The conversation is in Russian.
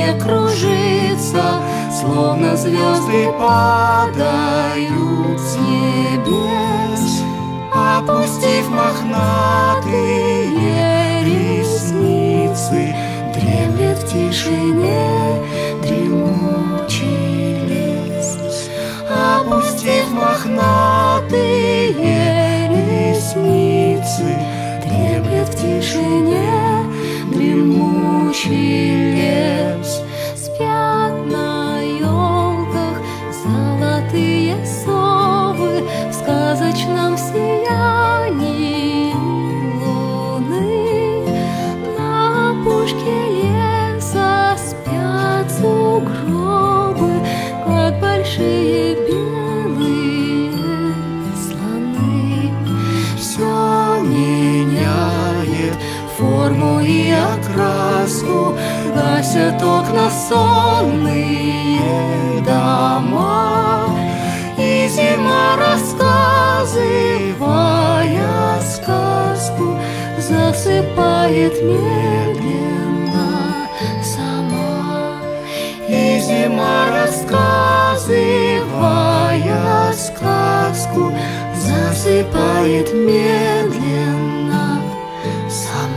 не кружится, словно звезды падают с небес, опустив мохнатые ресницы, дремлет в тишине дремучий лес. Опустив мохнатые ресницы, дремлет в тишине дремучий лес. Спят на елках золотые совы в сказочном сиянии луны. На опушке леса спят сугробы, как большие белые слоны. Все меняет форму и окраску, гасят окна сонные дома, и зима, рассказывая сказку, засыпает медленно сама. И зима, рассказывая сказку, засыпает медленно сама.